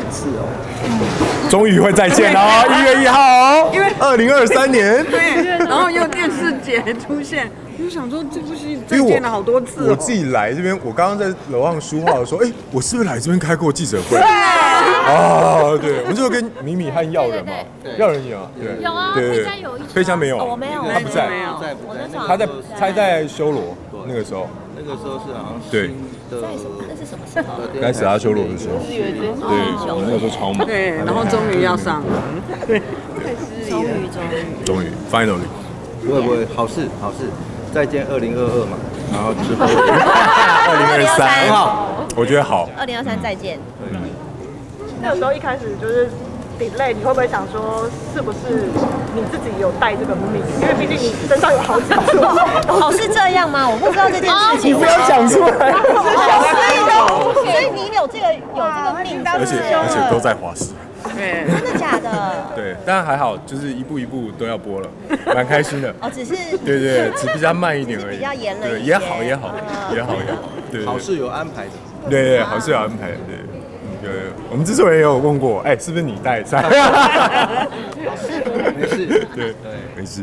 次哦。 终于会再见了哦，1月1号哦，因为2023年。 对，然后又电视节出现，我就想说这部戏再见了好多次哦。 我自己来这边，我刚刚在楼上书画的时候，哎，我是不是来这边开过记者会？啊，对，我们就跟米米和耀人嘛，耀人有啊，对， 有啊， 对飞家有一场， 飞家没有， 我没有， 他不在， 我那场他在修罗那个时候， 那个时候是好像对， 在什么？那是什么时候？ 开始他修罗的时候，对，我那个时候超忙， 对，然后终于要上了，对， 终于 finally， 不会，好事，再见2022嘛，然后之后 2023，很好，我觉得好 ，2023再见。 那个时候一开始就是 delay， 你会不会想说是不是你自己有带这个命？因为毕竟你身上有好几处。 哦，是这样吗？我不知道这件事情。 你不要讲出来。 所以你有这个命， 而且都在华视。 对， 真的假的？ 对，但还好，就是一步一步都要播了，蛮开心的。 哦，只是对，只比较慢一点而已。 比较严了一些。 也好，对， 好事有安排的。 对，好事有安排的，对。有，我们制作人也有问过，哎，是不是你带赛？ 没事， 对，没事。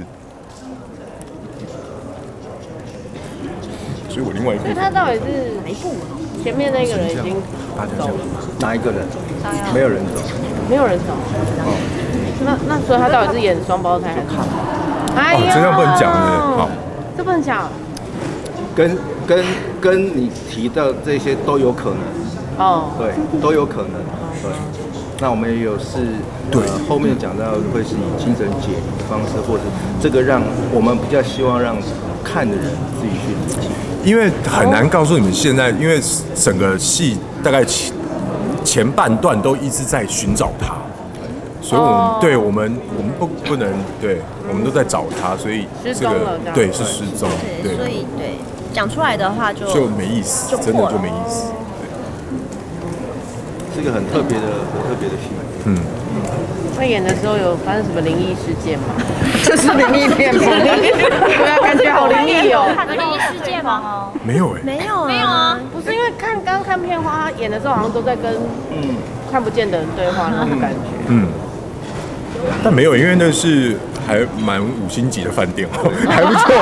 所以我另外一部， 所以他到底是哪一部？前面那个人已经走了， 哪一个人？没有人走， 没有人走。那所以他到底是演双胞胎还是？哎呀， 这样不能讲的，好， 这不能讲。 跟你提的这些都有可能。 哦， 对，都有可能。对，那我们也有是，后面讲到会是以精神解离的方式，或者这个让我们比较希望让看的人自己去理解。 因为很难告诉你们现在，因为整个戏大概前半段都一直在寻找他，所以我们不能，对，我们都在找他，所以这个对是失踪，对， 所以对讲出来的话就没意思，真的就没意思。 是一个很特别的戏。 那演的时候有发生什么灵异事件吗？ 这是灵异片吗？ 对啊，感觉好灵异哦。 有灵异事件吗？ 没有哎， 没有啊， 不是因为刚看片花，他演的时候好像都在跟看不见的人对话那种感觉。 但没有，因为那是还蛮5星级的饭店，还不错。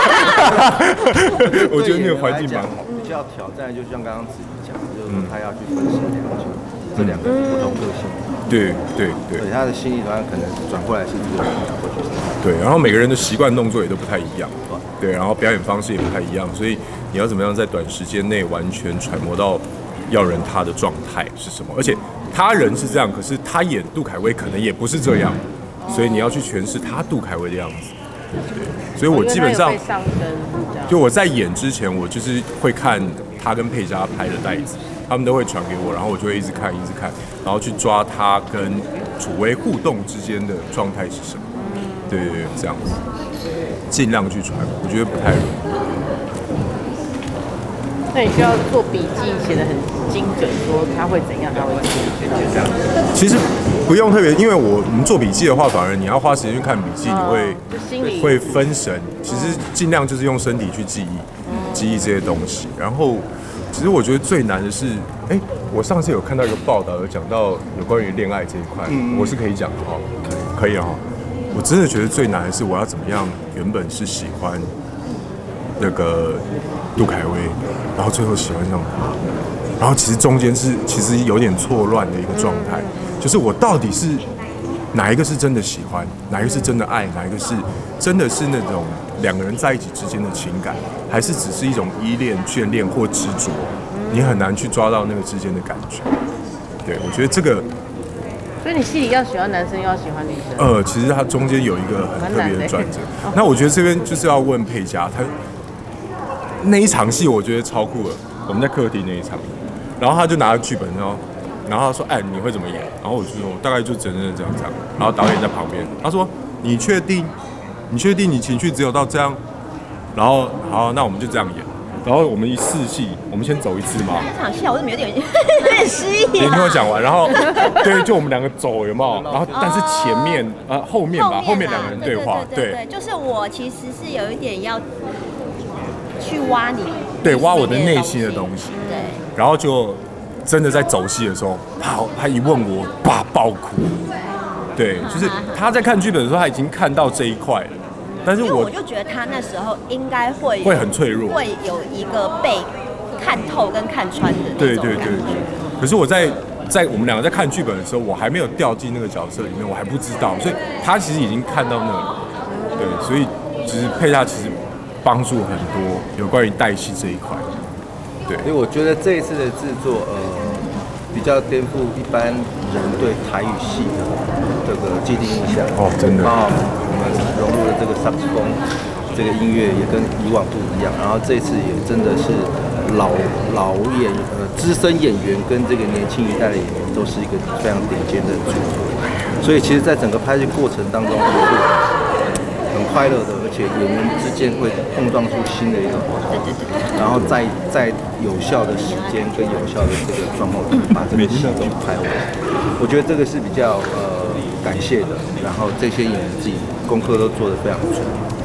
我觉得那个环境蛮好。 比较挑战，就像刚刚子怡讲，就是他要去分饰两角，这两个不同个性。对，他的心理端可能转过来是这个人，或许是对，然后每个人的习惯动作也都不太一样，对，然后表演方式也不太一样，所以你要怎么样在短时间内完全揣摩到耀人他的状态是什么？而且他人是这样，可是他演杜凯威可能也不是这样，所以你要去诠释他杜凯威的样子。对，所以我基本上就我在演之前，我就是会看他跟佩嘉拍的带子。他们都会传给我，然后我就会一直看，然后去抓他跟楚威互动之间的状态是什么。对，这样子，尽量去揣摩，我觉得不太容易。 那你需要做笔记，写得很精准，说他会怎样，他会这样。 其实不用特别，因为我们做笔记的话，反而你要花时间去看笔记，你会分神。其实尽量就是用身体去记忆这些东西，然后。其实我觉得最难的是，我上次有看到一个报道，有讲到有关于恋爱这一块，我是可以讲的哈，可以啊。我真的觉得最难的是，我要怎么样原本是喜欢那个杜凯威，然后最后喜欢上他，然后其实中间是其实有点错乱的一个状态，就是我到底是哪一个是真的喜欢，哪一个是真的爱，哪一个是真的是那种两个人在一起之间的情感，还是只是一种依恋、眷恋或执着？你很难去抓到那个之间的感觉。对，我觉得这个。 所以你戏里要喜欢男生，又要喜欢女生。 其实它中间有一个很特别的转折。那我觉得这边就是要问佩嘉，他那一场戏我觉得超酷了。我们在客厅那一场，然后他就拿着剧本然后他说：“你会怎么演？”然后我就说：“我大概就真的这样。”然后导演在旁边，他说：“你确定？你确定你情绪只有到这样？”然后好，那我们就这样演。然后我们一试戏，我们先走一次嘛。 这场戏我怎么有点失忆？ 你听我讲完，然后对，就我们两个走，有没有？然后但是前面后面两个人对话， 对，就是我其实是有一点要去挖你， 对，挖我的内心的东西， 对， 然后就真的在走戏的时候，他一问我，爆哭。对，就是他在看剧本的时候，他已经看到这一块了。但是我就觉得他那时候应该会很脆弱， 会有一个被看透跟看穿的那种感觉。 可是我在我们两个在看剧本的时候，我还没有掉进那个角色里面，我还不知道，所以他其实已经看到那了。对，所以其实佩嘉其实帮助很多有关于带戏这一块。对， 所以我觉得这一次的制作，比较颠覆一般人对台语戏的这个既定印象。 哦，真的。 包括我们融入了这个萨克斯风，这个音乐也跟以往不一样。然后这次也真的是资深演员跟这个年轻一代的演员都是一个非常顶尖的组合。所以其实，在整个拍摄过程当中，也是很快乐的，而且演员之间会碰撞出新的一个火花，然后在有效的时间跟有效的这个状况把这个戏给拍完。我觉得这个是比较感谢的，然后这些演员自己功课都做得非常不错。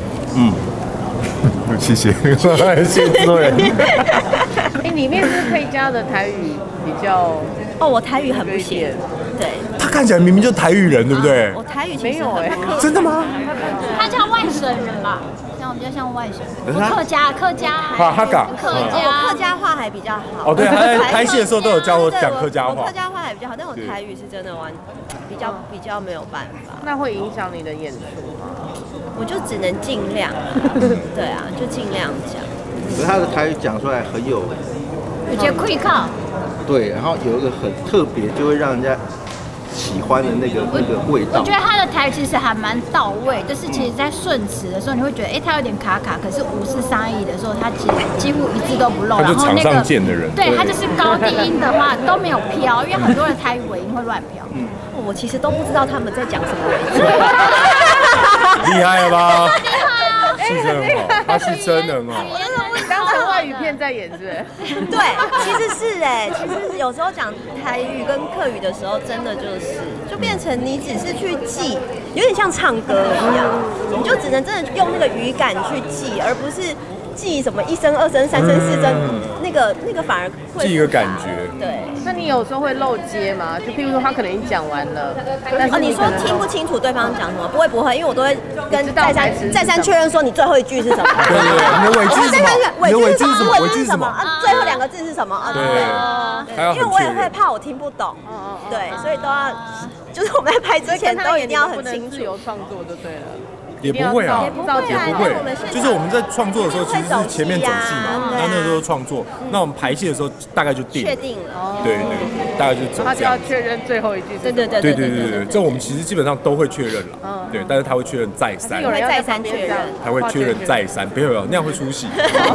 谢谢，谢谢所有人。 里面是佩嘉的台语比较我台语很不行，对。 他看起来明明就台语人，对不对？ 我台语没有真的吗？ 他像外省人吧，比较像外省人。客家， 客家话还比较好。 哦，对，他在拍戏的时候都有教我讲客家话。 客家话还比较好，但我台语是真的比较没有办法。 那会影响你的演出吗？ 我就只能尽量，对啊，就尽量讲。 可是他的台语讲出来很有， 我觉得可以靠。 对，然后有一个很特别，就会让人家喜欢的那个味道。 我觉得他的台语其实还蛮到位，就是其实在顺词的时候，你会觉得他有点卡卡，可是无事商议的时候，他其实几乎一字都不漏。 他就场上见的人， 对他就是高低音的话都没有飘，因为很多的台语尾音会乱飘。 我其实都不知道他们在讲什么尾音。 厉害了吧？ 厉害啊！ 戏真的很好，他戏真的很好。 当成外语片在演是？ 对，其实是其实有时候讲台语跟客语的时候，真的就变成你只是去记，有点像唱歌一样，你就只能真的用那个语感去记，而不是记什么1声、2声、3声、4声，那个反而会记一个感觉。 对。 那你有时候会漏接吗？就譬如说他可能已经讲完了，但是你说听不清楚对方讲什么？不会，因为我都会跟再三确认说你最后一句是什么。 对，你的尾句是什么？你的尾句是什么？ 尾句是什么？最后2个字是什么？对，因为我也会怕我听不懂，对，所以都要，就是我们在拍之前都一定要很清楚。 自由创作就对了。 也不会啊， 也不会， 就是我们在创作的时候，其实是前面走戏嘛，那时候创作，那我们排戏的时候大概就确定了， 对，大概就走。 他就要确认最后一句。 对， 这我们其实基本上都会确认了，对，但是他会确认再三， 有人再三确认， 他会确认再三，没有那样会出戏。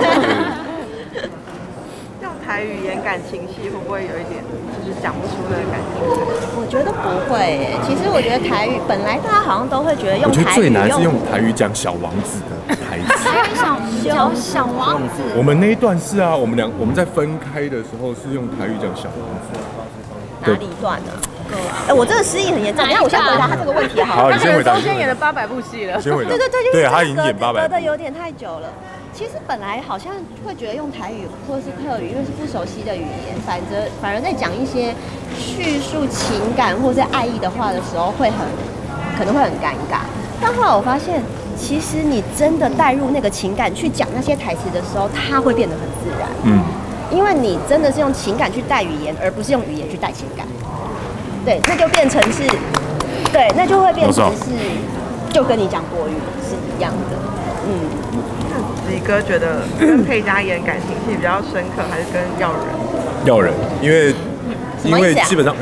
用台语演感情戏会不会有一点就是讲不出的感觉？ 我觉得不会其实我觉得台语本来大家好像都会觉得用台语， 我觉得最难是用台语讲小王子的台词。 小王子。 我们那一段是啊，我们在分开的时候是用台语讲小王子。 哪里段呢？我这个失忆很严重。等下我先回答他这个问题好了。 好，你先回答。 中间演了800部戏了。 先回答。 对， 对，他已经演800部。 隔的有点太久了。其实本来好像会觉得用台语或是客语，因为是不熟悉的语言，反而在讲一些叙述情感或是爱意的话的时候，可能会很尴尬。但后来我发现，其实你真的带入那个情感去讲那些台词的时候，它会变得很自然。因为你真的是用情感去带语言，而不是用语言去带情感。对，那就变成是，对，那就会变成是，就跟你讲国语是一样的。 李哥觉得跟佩嘉演感情戏比较深刻，还是跟耀人？ 因为基本上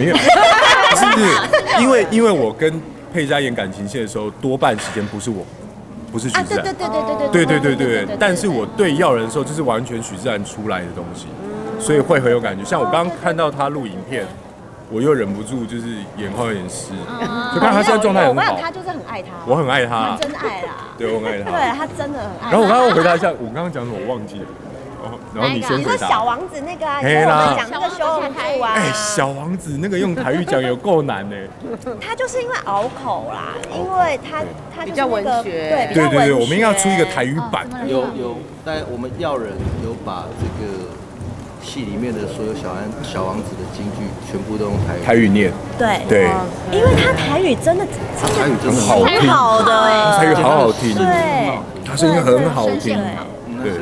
因为我跟佩嘉演感情戏的时候，多半时间不是许志安。对。但是我对耀人的时候，就是完全许志安出来的东西，所以会很有感觉。像我刚刚看到他录影片，我又忍不住就是眼眶有点湿，就看他现在状态很好。 他就是很爱他， 我很爱他， 真爱啦。 对，我很爱他。 对，他真的很爱他。 然后我刚刚回答一下，我刚刚讲什么我忘记了。然后你先回答。 你说小王子那个啊，跟我们讲那个修容术啊。 小王子那个用台语讲有够难呢。 他就是因为拗口啦，因为他比较文学， 对，我们应该要出一个台语版。 有，但我们耀人有把这个戏里面的所有小王子的金句全部都用台语念。 对，因为他台语真的台语真的好听， 好的， 台语好好听， 对， 他声音很好听， 对。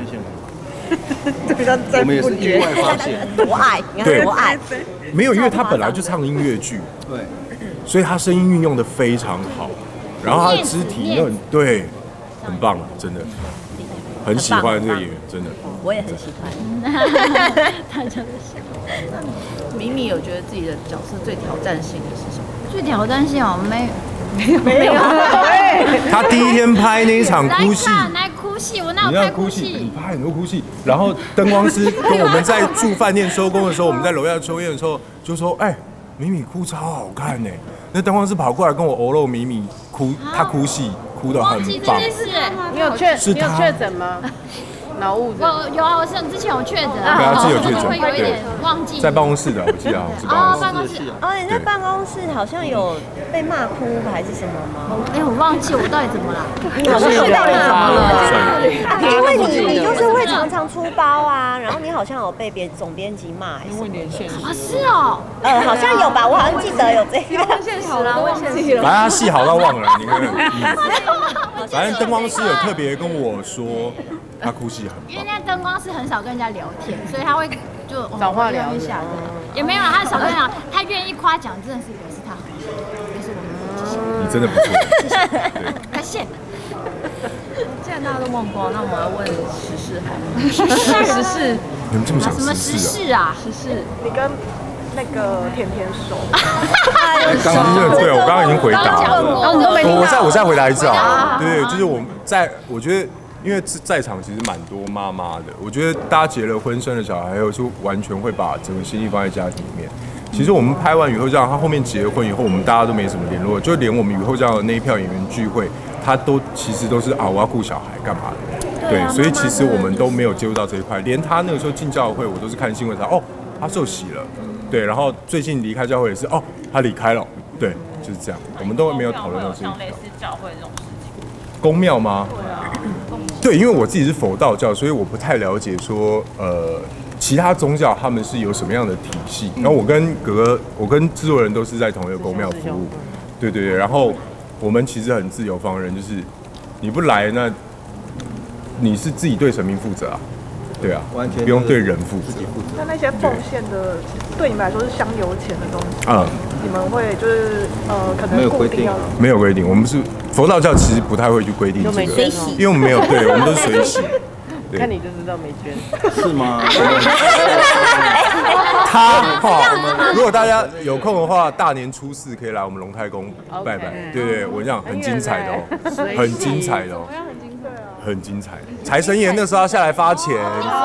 我们也是意外发现， 多爱，你看多爱。 没有，因为他本来就唱音乐剧， 对， 所以他声音运用的非常好，然后他的肢体又对，很棒，真的，很喜欢这个演员，真的。 我也很喜欢。 他就是喜欢。 米米有觉得自己的角色最挑战性的是什么？ 最挑战性哦， 没有。 他第一天拍那一场哭戏， 那哭戏，我哪有拍哭戏？ 你拍很多哭戏，然后灯光师跟我们在住饭店收工的时候，我们在楼下抽烟的时候，就说：“哎，米米哭超好看呢。”那灯光师跑过来跟我欧露米米哭，他哭戏哭得很棒。 你有确诊吗？脑雾症？ 有啊，我是之前有确诊， 对啊，是有确诊， 会有一点忘记。 在办公室的，我记得好像是办公室。 你在办公室好像有被骂哭还是什么吗？ 哎，我忘记我到底怎么了。 你好像有被骂了，因为你就是会常常出包啊，然后你好像有被总编辑骂， 因为连线啊，是哦， 好像有吧，我好像记得有这个。 问现实啦，问现实。 反正他戏好到忘了，你看。反正灯光师有特别跟我说。他哭戏很棒， 因为那灯光师很少跟人家聊天，所以他会就找话聊一下，也没有他少跟人聊，他愿意夸奖，真的是表示他很好，也是我们你真的不错， 感谢。 既然大家都忘光，那我要问时事还时事， 你们这么想什么时事啊？ 时事，你跟那个甜甜熟？ 刚刚对我刚刚已经回答了，我再回答一次啊，对，就是我觉得。因为在场其实蛮多妈妈的，我觉得大家结了婚、生了小孩，就完全会把整个心力放在家庭里面。其实我们拍完雨后这样，他后面结了婚以后，我们大家都没什么联络，就连我们雨后这样的那一票演员聚会，他其实都是我要顾小孩干嘛的，对，所以其实我们都没有接触到这一块。连他那个时候进教会，我都是看新闻才他受洗了，对，然后最近离开教会也是他离开了，对，就是这样，我们都没有讨论到这一块。 类似教会这种事情， 公庙吗？对，因为我自己是佛道教，所以我不太了解说其他宗教他们是有什么样的体系。然后我跟我跟制作人都是在同一个公庙服务，对。然后我们其实很自由放任，就是你不来，那你是自己对神明负责啊，对啊， 完全不用对人负责。 那些奉献的，对你们来说是香油钱的东西你们会就是可能固定要没有规定，我们是佛道教，其实不太会去规定这个，因为我们没有，对，我们都是随喜。 看你就知道没捐， 是吗？ 如果大家有空的话，大年初4可以来我们龙太宫拜拜。对，我讲很精彩的很精彩的很精彩。财神爷那时候要下来发钱，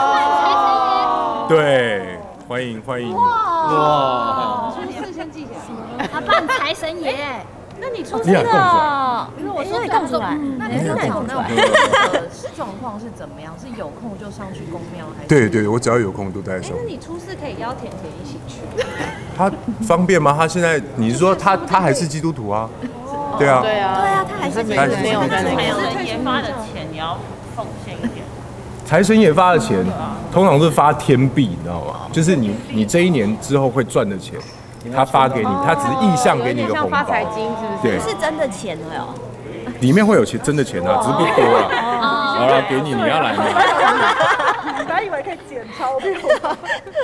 对，欢迎。 哇！事先记起来， 他扮财神爷。 那你出这个， 因为我说供出来， 那你是讲那状况是怎么样？是有空就上去公庙还是？ 对，我只要有空都带上。 那你初4可以邀甜甜一起去？ 他方便吗？他现在你是说他还是基督徒啊？对啊， 他还是没有在那个。 财神爷发的钱你要奉献一点。 财神爷发的钱通常是发天币，你知道吗？就是你这一年之后会赚的钱。他发给你，他只是意向给你一个红包， 发财金是不是？ 对， 不是真的钱了里面会有真的钱啊，只是不多啊。好了，给你要来吗？ 本来以为可以捡钞票。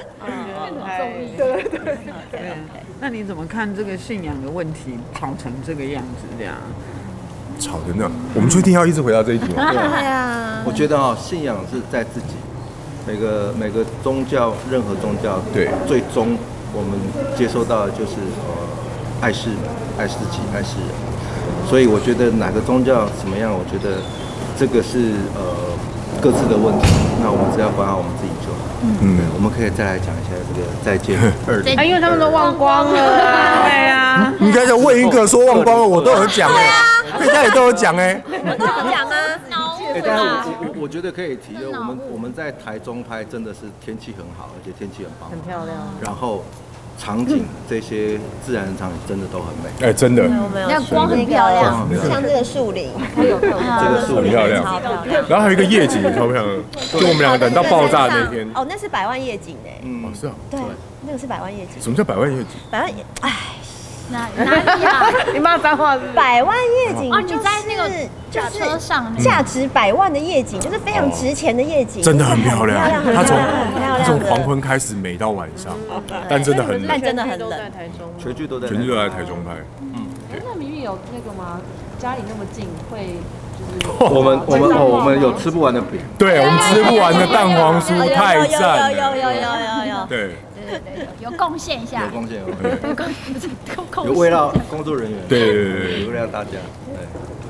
对。那你怎么看这个信仰的问题吵成这个样子？这样吵成那样，我们确定要一直回到这一题吗？ 对啊。 我觉得信仰是在自己，每个宗教，任何宗教， 对， 最终。我们接收到的就是爱世人、爱自己、爱世人，所以我觉得哪个宗教怎么样，我觉得这个是各自的问题，那我们只要管好我们自己就好。我们可以再来讲一下这个再见2。 因为他们都忘光了，对啊。 你刚才问一个说忘光了，我都有讲人家也都有讲我都有讲啊。 但是我觉得可以提的，我们在台中拍真的是天气很好，而且天气很棒， 很漂亮。 然后场景这些自然的场景真的都很美。 哎，真的， 那光很漂亮，像这个树林， 这个树林很漂亮， 超漂亮。 然后还有一个夜景也超漂亮，就我们两个等到爆炸那天。 哦，那是百万夜景哎。 哦，是啊。 对，那个是百万夜景。 什么叫百万夜景？ 百万，哎。 哪里啊？ 你骂脏话是不是？ 百万夜景哦，你在那个驾车上， 价值百万的夜景，就是非常值钱的夜景， 真的很漂亮。它从黄昏开始美到晚上，但真的很冷， 但真的很冷。 全剧都在台中拍。 那明明有那个吗？家里那么近，会我们有吃不完的饼， 对，我们吃不完的蛋黄酥太赞了， 有， 对。 有贡献一下， 有贡献， 有为了工作人员， 对， 有为了大家，对。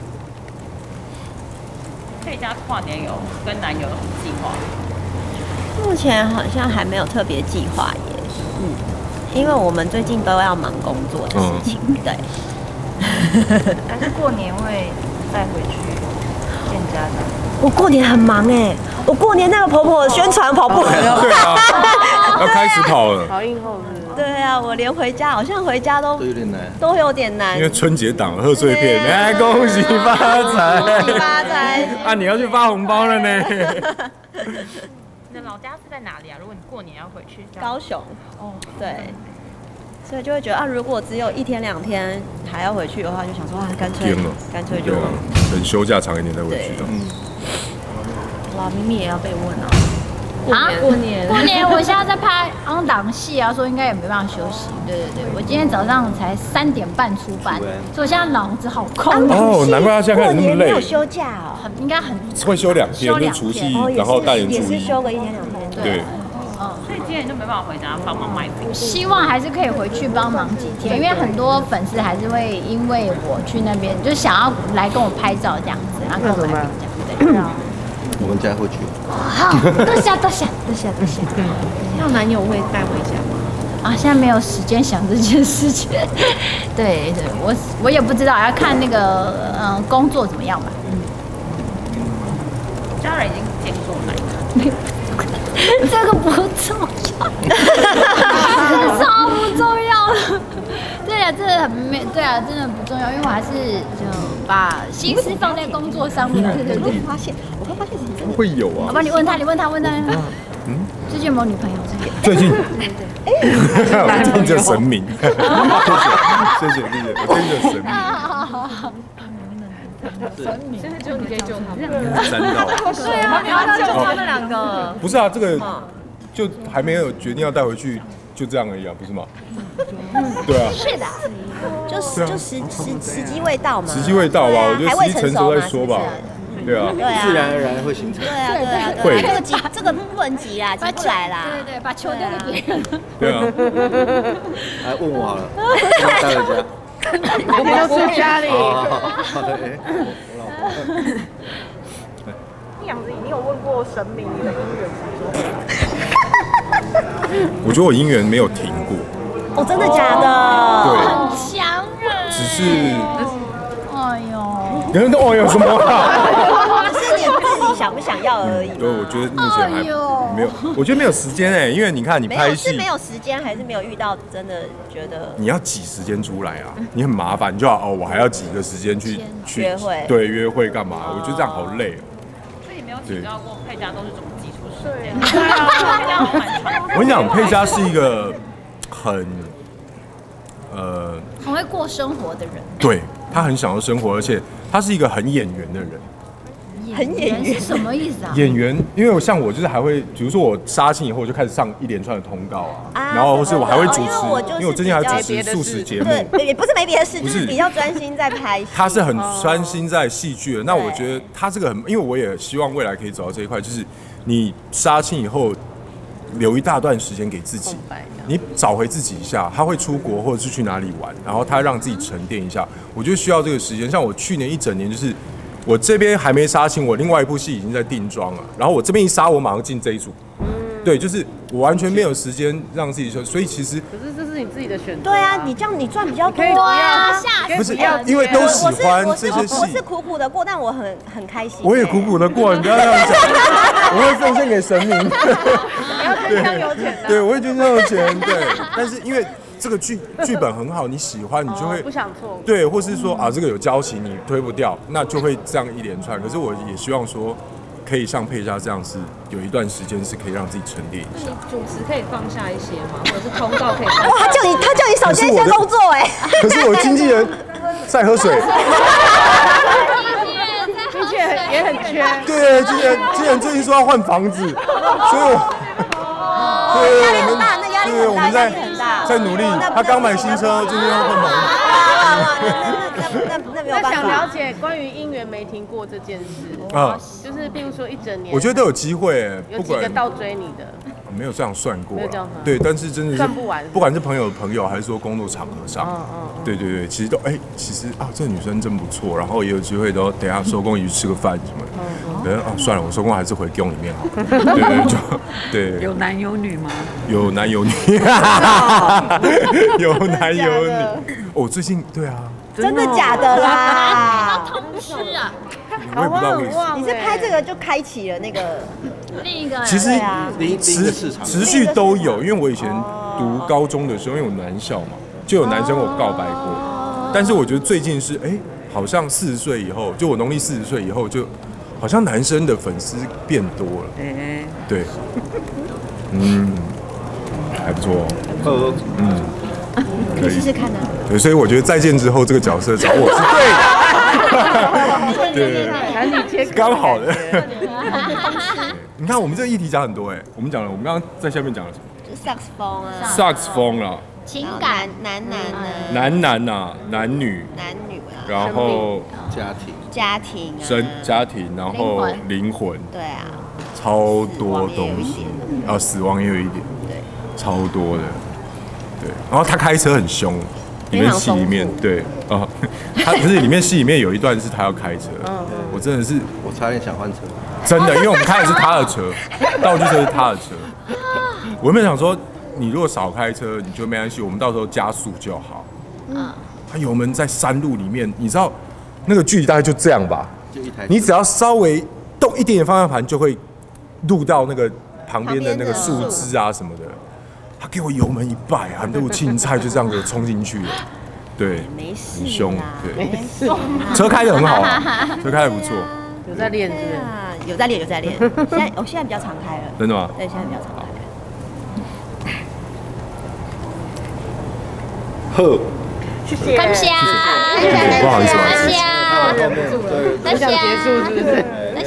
佩嘉跨年有跟男友有计划？ 目前好像还没有特别计划耶，因为我们最近都要忙工作的事情，对。 但是过年会再回去见家长。 我过年很忙哎，我过年那个婆婆宣传跑步， 对啊，要开始跑了， 跑硬后是。 对啊，我连回家好像回家都有点难，都有点难。 因为春节档贺岁片，哎，恭喜发财， 恭喜发财啊！你要去发红包了呢。 你的老家是在哪里啊？如果你过年要回去， 高雄。哦，对。所以就会觉得啊，如果只有1天2天还要回去的话，就想说啊，干脆就等休假长一点再回去的。 哇，咪咪也要被问啊。 过年，我现在在拍昂档戏啊，说应该也没办法休息。对，我今天早上才3点半出班，所以我现在脑子好空。 哦，难怪他现在开始那么累。 没有休假哦， 应该很会休2天，就是除夕，然后大年初一。 也是休个1天2天。 对。 所以今年就没办法回家帮忙买饼。 希望还是可以回去帮忙几天，因为很多粉丝还是会因为我去那边，就想要来跟我拍照这样子，然后跟我买饼这样。对啊。 我们家会去。 好，多谢。 要男友会带回家吗？ 啊，现在没有时间想这件事情。对，我也不知道，要看那个工作怎么样吧。 家人已经见过来。 这个不重要，这超不重要的。对啊，这很没对啊，真的不重要，因为我还是就把心思放在工作上面。对。我会发现是真的。 会有啊。 好吧，你问他。最近有没有女朋友？ 最近。我听着神明。谢谢，我听着神明。 好。神明，现在就你可以救他们。 3道。 对啊，你要救他们2个。 不是啊，这个就还没有决定要带回去，就这样而已啊，不是吗？对啊。 是的，就时机未到嘛。 时机未到吧，我觉得时机成熟再说吧。对啊。 自然而然会形成。 对啊。 会。 这个不能急啦，急不来啦。 对，把球丢给别人。 对啊。 来问我好了，带回家。 我们都住家里。 好的，我老婆。 样子，你有问过神明你的姻缘我觉得我姻缘没有停过。 哦，真的假的？ 对， 很强人。 只是， 哎呦， 有人哦有什么啊？ 只是你自己想不想要而已。 对，我觉得目前还没有，我觉得没有时间哎，因为你看你拍戏是没有时间，还是没有遇到真的觉得你要挤时间出来啊，你很麻烦，你就要我还要挤个时间去约会， 对，约会干嘛？我觉得这样好累哦。 所以你没有请教过佩嘉都是怎么挤出时间？ 我跟你讲，佩嘉是一个很很会过生活的人， 对他很享受生活，而且他是一个很演员的人。 很演员是什么意思啊？ 演员，因为像我就是还会，比如说我杀青以后，我就开始上一连串的通告啊，然后或是我还会主持，因为我最近还主持素食节目， 对，也不是没别的事，就是比较专心在拍戏。 他是很专心在戏剧的，那我觉得他这个很，因为我也希望未来可以走到这一块，就是你杀青以后留一大段时间给自己，你找回自己一下，他会出国或者是去哪里玩，然后他让自己沉淀一下，我觉得需要这个时间。像我去年1整年就是。我这边还没杀青，我另外一部戏已经在定妆了。然后我这边一杀，我马上进这一组。对，就是我完全没有时间让自己休息，所以其实可是这是你自己的选择。 对啊，你这样你赚比较多啊， 不是因为都喜欢这些戏。 我是苦苦的过，但我很开心。 我也苦苦的过，你不要这样讲。我会奉献给神明。 你要捐香油钱的。 对，我会捐香油钱。对， 但是因为这个剧本很好，你喜欢，你就会不想错过。 对，或是说啊，这个有交情，你推不掉，那就会这样一连串。可是我也希望说，可以像佩嘉这样，是有一段时间是可以让自己沉淀一下。 主持可以放下一些吗？或者是通告可以放下？ 哇，他叫你少接一些工作哎。 可是我经纪人在喝水。 经纪人也很缺。 对，经纪人最近说要换房子，所以我。 压力很大，那压力很大，压力很大， 在努力。他刚买新车，今天要换房子。 那没有办法。 想了解关于姻缘没停过这件事啊，就是譬如说一整年， 我觉得都有机会， 有几个倒追你的？ 没有这样算过， 对， 但是真的是算不完， 不管是朋友的朋友，还是说工作场合上，对，其实都其实啊，这个女生真不错，然后也有机会都等一下收工一起吃个饭什么的。可是算了，我收工还是回宫里面好。对， 有男有女吗？ 有男有女，有男有女。哦，最近对啊， 真的假的啦？ 通吃啊！ 我也不知道为什么。 你是拍这个就开启了那个另一个， 其实持续都有，因为我以前读高中的时候，因为我男校嘛，就有男生我告白过。但是我觉得最近是好像40岁以后，就我农历40岁以后，就好像男生的粉丝变多了。对，还不错哦。 可以试试看呢。 对，所以我觉得再见之后这个角色找我是对的。对，刚好的。你看我们这个议题讲很多我们讲了，我们刚刚在下面讲了什么？ 就萨克斯风啊。 萨克斯风啦。 情感男啊，男女啊，然后家庭家庭，然后灵魂。对啊。超多东西。死亡也有一点。对。超多的。对，然后他开车很凶，里面戏里面对他不是里面戏里面有一段是他要开车，我真的是我差点想换车， 真的，因为我们开的是他的车，道具车是他的车，我原本想说你如果少开车，你就没关系，我们到时候加速就好。他油门在山路里面，你知道那个距离大概就这样吧，你只要稍微动一点点方向盘，就会录到那个旁边的那个树枝啊什么的。他给我油门100啊，那我青菜就这样给我冲进去了，对，很凶，对，车开得很好啊，车开得不错， 有在练是不是？ 有在练。现在比较常开了， 真的吗？ 对，现在比较常开了。 呵， 谢谢，感谢， 不好意思， 等下结束是不是？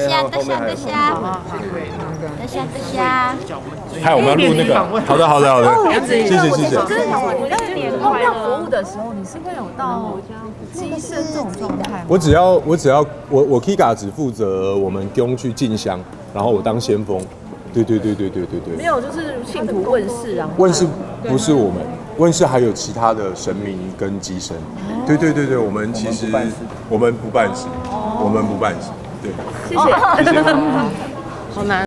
等下。 嗨，我们要录那个，好的，谢谢。 我真的想问，你在公庙服务的时候，你是会有到机身这种状态吗？ 我只要我 Kika 只负责我们公去进香，然后我当先锋。对。 没有，就是信徒问世啊。 问世不是我们，问世还有其他的神明跟机身。对，我们其实我们不办事，对， 谢谢，好难。